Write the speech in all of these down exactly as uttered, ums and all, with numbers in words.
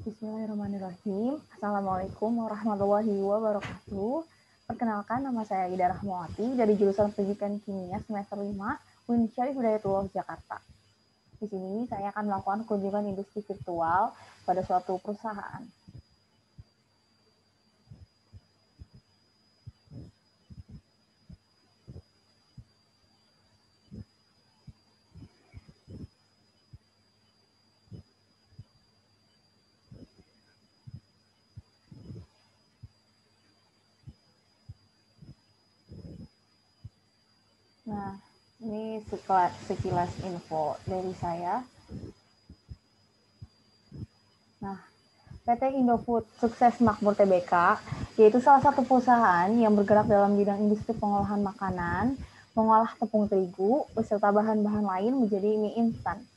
Bismillahirrahmanirrahim. Assalamualaikum warahmatullahi wabarakatuh. Perkenalkan, nama saya Ida Rahmawati dari jurusan Pendidikan Kimia semester lima U N Syarif Hidayatullah Jakarta. Di sini saya akan melakukan kunjungan industri virtual pada suatu perusahaan. Nah, ini sekilas, sekilas info dari saya. Nah, P T Indofood Sukses Makmur T B K, yaitu salah satu perusahaan yang bergerak dalam bidang industri pengolahan makanan, mengolah tepung terigu, beserta bahan-bahan lain menjadi mie instan.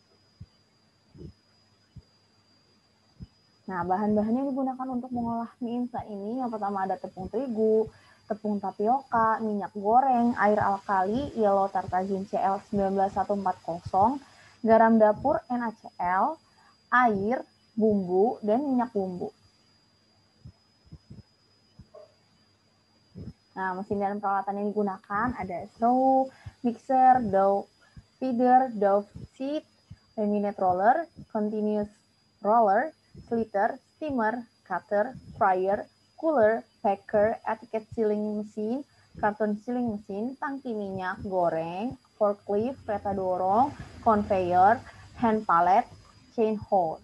Nah, bahan-bahan yang digunakan untuk mengolah mie instan ini, yang pertama ada tepung terigu, tepung tapioka, minyak goreng, air alkali, yellow tartazine C L sembilan belas satu empat nol, garam dapur N A C L, air, bumbu, dan minyak bumbu. Nah, mesin dan peralatan yang digunakan ada straw, mixer, dough feeder, dough sheet, laminate roller, continuous roller, sliter, steamer, cutter, fryer, cooler, packer, etiquette sealing mesin, karton sealing mesin, tangki minyak goreng, forklift, kereta dorong, conveyor, hand pallet, chain hose.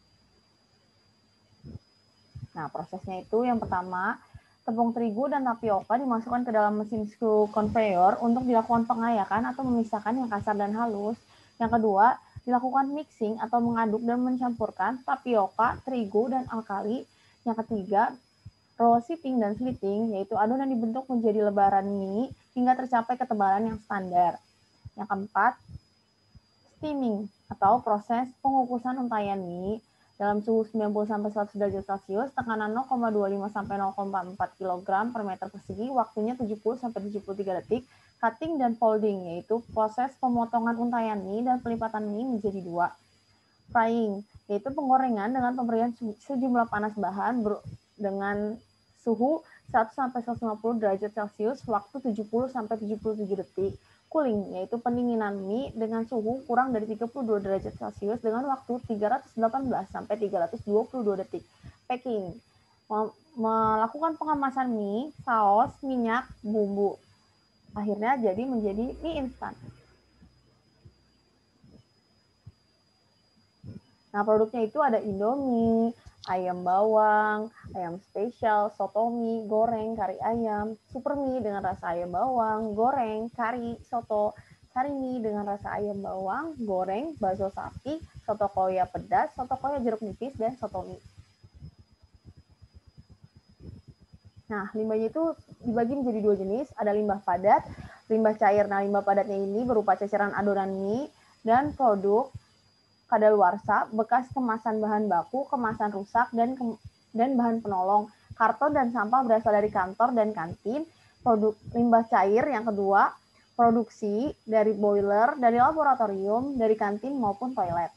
Nah, prosesnya itu yang pertama, tepung terigu dan tapioka dimasukkan ke dalam mesin screw conveyor untuk dilakukan pengayakan atau memisahkan yang kasar dan halus. Yang kedua, dilakukan mixing atau mengaduk dan mencampurkan tapioka, terigu, dan alkali. Yang ketiga, roll sifting dan slitting, yaitu adonan dibentuk menjadi lebaran mie hingga tercapai ketebalan yang standar. Yang keempat, steaming atau proses pengukusan untayan mie dalam suhu sembilan puluh sampai seratus derajat Celcius, tekanan nol koma dua puluh lima sampai nol koma empat kilogram per meter persegi, waktunya tujuh puluh sampai tujuh puluh tiga detik. Cutting dan folding, yaitu proses pemotongan untayan mie dan pelipatan mie menjadi dua. Frying, yaitu penggorengan dengan pemberian sejumlah panas bahan dengan suhu seratus sampai seratus lima puluh derajat Celcius, waktu tujuh puluh sampai tujuh puluh tujuh detik. Cooling, yaitu pendinginan mie dengan suhu kurang dari tiga puluh dua derajat Celcius dengan waktu tiga ratus delapan belas sampai tiga ratus dua puluh dua detik. Packing, melakukan pengemasan mie, saus, minyak, bumbu. Akhirnya jadi menjadi mie instan. Nah, produknya itu ada Indomie, ayam bawang, ayam spesial, soto mie, goreng, kari ayam, super mie dengan rasa ayam bawang, goreng, kari, soto, kari mie dengan rasa ayam bawang, goreng, bakso sapi, soto koya pedas, soto koya jeruk nipis, dan soto mie. Nah, limbahnya itu dibagi menjadi dua jenis, ada limbah padat, limbah cair. Nah, limbah padatnya ini berupa ceceran adonan mie dan produk kadaluarsa, bekas kemasan bahan baku, kemasan rusak, dan ke, dan bahan penolong. Karton dan sampah berasal dari kantor dan kantin. Produk limbah cair yang kedua, produksi dari boiler, dari laboratorium, dari kantin maupun toilet.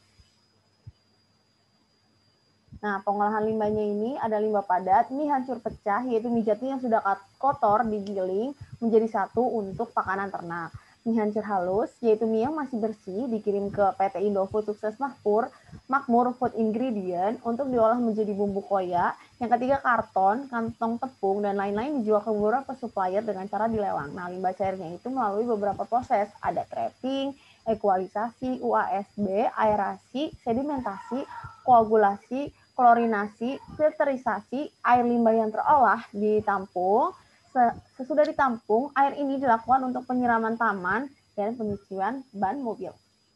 Nah, pengolahan limbahnya ini ada limbah padat, mie hancur pecah, yaitu mie jati yang sudah kotor digiling menjadi satu untuk pakanan ternak. Mie hancur halus, yaitu mie yang masih bersih, dikirim ke P T Indofood Sukses Makmur, Makmur Food Ingredient untuk diolah menjadi bumbu koya. Yang ketiga, karton, kantong tepung, dan lain-lain dijual ke beberapa supplier dengan cara dilelang. Nah, limbah cairnya itu melalui beberapa proses, ada trapping, ekualisasi, U A S B, aerasi, sedimentasi, koagulasi, klorinasi, filterisasi, air limbah yang terolah ditampung. Sesudah ditampung, air ini dilakukan untuk penyiraman taman dan penyucian ban mobil.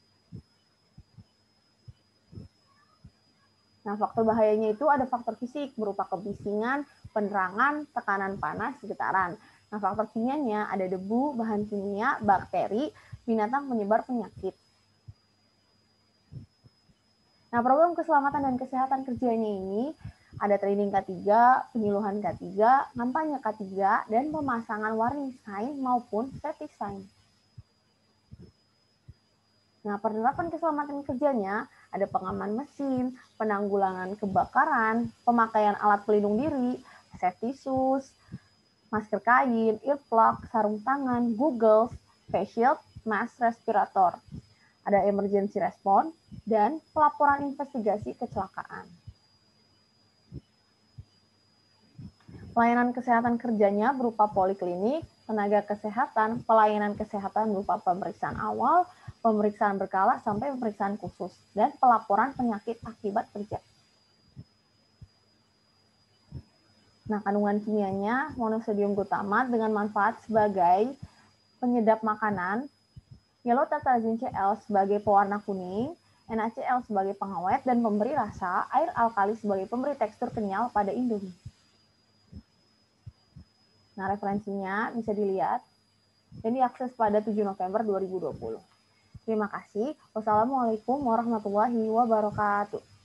Nah, faktor bahayanya itu ada faktor fisik berupa kebisingan, penerangan, tekanan panas, getaran. Nah, faktor kimianya ada debu, bahan kimia, bakteri, binatang penyebar penyakit. Nah, program keselamatan dan kesehatan kerjanya ini ada training K tiga, penyuluhan K tiga, kampanye K tiga, dan pemasangan warning sign maupun safety sign. Nah, penerapan keselamatan kerjanya Ada pengaman mesin, penanggulangan kebakaran, pemakaian alat pelindung diri, safety shoes, masker kain, earplug, sarung tangan, goggles, face shield, mask respirator. Ada emergency response, dan pelaporan investigasi kecelakaan. Pelayanan kesehatan kerjanya berupa poliklinik, tenaga kesehatan, pelayanan kesehatan berupa pemeriksaan awal, pemeriksaan berkala sampai pemeriksaan khusus, dan pelaporan penyakit akibat kerja. Nah, kandungan kimianya monosodium glutamat dengan manfaat sebagai penyedap makanan, yellow tetraezine C l sebagai pewarna kuning, N A C L sebagai pengawet dan pemberi rasa, air alkali sebagai pemberi tekstur kenyal pada Indomie. Nah, referensinya bisa dilihat dan diakses pada tujuh November dua ribu dua puluh. Terima kasih. Wassalamualaikum warahmatullahi wabarakatuh.